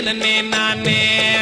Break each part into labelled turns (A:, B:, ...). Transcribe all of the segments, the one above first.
A: நன்னே நானே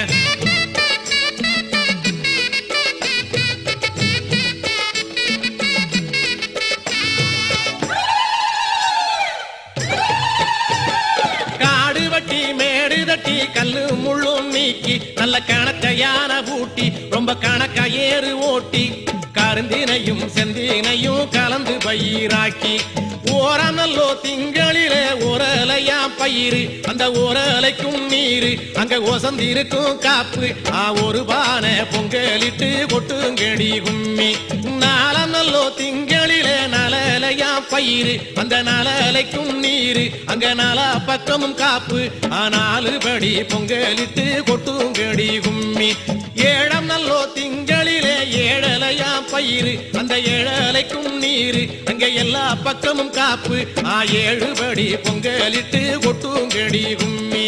A: காடு வட்டி மேடு தட்டி கல்லு முள்ளும் நீக்கி நல்ல கணக்கையான பூட்டி ரொம்ப கணக்கா ஏறு ஓட்டி கருந்தினையும் செந்தினையும் கலந்து பயிராக்கி ஓரம் நல்லோ திங்களிலே ஓரலையாம் பயிறு அந்த ஓரலைக்கும் நீரு அங்க ஒசந்திருக்கும் காப்பு ஒரு பானை பொங்கலிட்டு கொட்டுங்கடி கும்மி நாளம் நல்லோ திங்களிலே நலலையாம் பயிறு அந்த நலலைக்கும் நீரு அங்க நாலா பக்கமும் காப்பு நாலு படி பொங்கலிட்டு கொட்டுங்கடி கும்மி ஏழம் நல்லோ திங்களிலே ஏழலையாம் பயிறு அந்த ஏழலைக்கும் நீரு அங்க எல்லா பக்கமும் காப்பு ஏழு படி பொங்கலிட்டு கொட்டுங்கடி கும்மி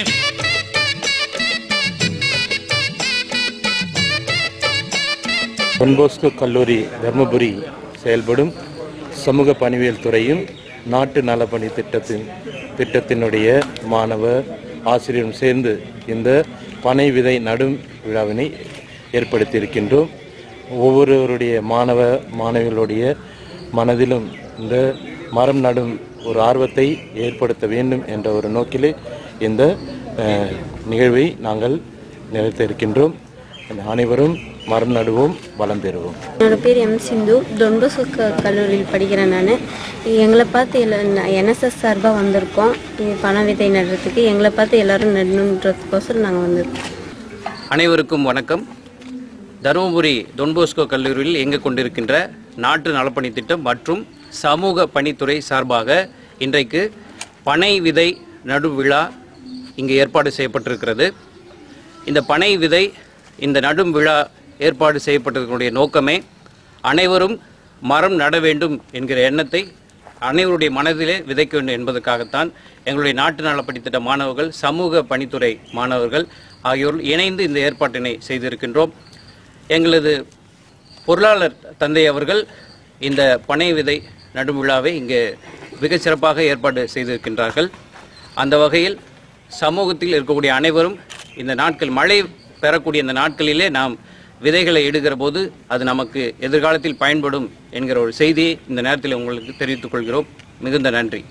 B: டான் போஸ்கோ கல்லூரி தர்மபுரி செயல்படும் சமூக பணிவியல் துறையும் நாட்டு நலப்பணி திட்டத்தினுடைய மாணவ ஆசிரியரும் சேர்ந்து இந்த பனை விதை நடும் விழாவினை ஏற்படுத்தியிருக்கின்றோம். ஒவ்வொருவருடைய மாணவிகளுடைய மனதிலும் இந்த மரம் நடும் ஒரு ஆர்வத்தை ஏற்படுத்த வேண்டும் என்ற ஒரு நோக்கிலே இந்த நிகழ்வை நாங்கள் நிகழ்த்த இருக்கின்றோம். அனைவரும் மரம் நடுவோம், வளம் பெறுவோம்.
C: என்னோட பேர் எம் சிந்து, டான் போஸ்கோ கல்லூரியில் படிக்கிறேன். நான் எங்களை பார்த்து NSS சார்பாக வந்திருக்கோம். பனை விதை நடுறதுக்கு எங்களை பார்த்து எல்லோரும் நடணுன்றதுக்கோசரம் நாங்கள் வந்திருக்கோம்.
D: அனைவருக்கும் வணக்கம். தருமபுரி டான் போஸ்கோ கல்லூரியில் இயங்க கொண்டிருக்கின்ற நாட்டு நலப்பணி திட்டம் மற்றும் சமூக பணித்துறை சார்பாக இன்றைக்கு பனை விதை நடு விழா இங்கு ஏற்பாடு செய்யப்பட்டிருக்கிறது. இந்த பனை விதை இந்த நடும் விழா ஏற்பாடு செய்யப்பட்டதனுடைய நோக்கமே அனைவரும் மரம் நட வேண்டும் என்கிற எண்ணத்தை அனைவருடைய மனதிலே விதைக்க வேண்டும் என்பதற்காகத்தான் எங்களுடைய நாட்டு நலப்பணி திட்ட மாணவர்கள், சமூக பணித்துறை மாணவர்கள் ஆகியோர் இணைந்து இந்த ஏற்பாட்டினை செய்திருக்கின்றோம். எங்களது பொருளாளர் தந்தை அவர்கள் இந்த பனை விதை நடும் விழாவை இங்கே மிகச் சிறப்பாக ஏற்பாடு செய்திருக்கின்றார்கள். அந்த வகையில் சமூகத்தில் இருக்கக்கூடிய அனைவரும் இந்த நாட்கள் மழை பெறக்கூடிய இந்த நாட்களிலே நாம் விதைகளை இடுகிற போது அது நமக்கு எதிர்காலத்தில் பயன்படும் என்கிற ஒரு செய்தியை இந்த நேரத்தில் உங்களுக்கு தெரிவித்துக் கொள்கிறோம். மிகுந்த நன்றி.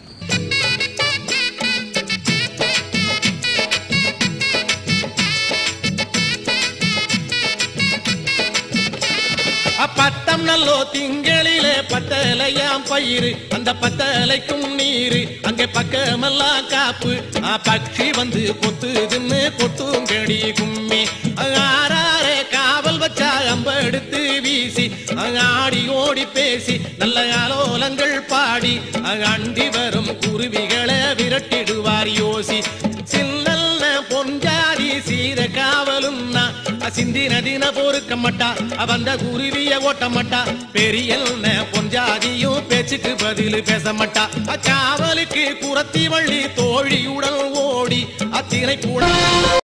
A: பட்டம் நல்லோ திங்களிலே பத்தலையாம் பயிறு அந்த பத்தலைக்கும் நீரு அங்கே பக்கமெல்லாம் காப்பு பட்சி வந்து கொத்துதுன்னு கொட்டுங்கடி கும்மி ஆறாரே காவல் வச்சா அம்பெடுத்து வீசி ஆடி ஓடி பேசி நல்ல ஆலோலங்கள் பாடி அண்டி வரும் குருவிகளை விரட்டிடுவார் யோசி சின்னல்ல பொஞ்சாதி சீர காவலும் சிந்தி நதின பொறுக்க மாட்டா அவந்த குருவிய ஓட்ட மாட்டா பெரிய பொஞ்சாதியும் பேச்சுக்கு பதில் பேச மாட்டா காவலுக்கு குரத்தி வள்ளி தோழியுடன் ஓடி அத்தினை கூட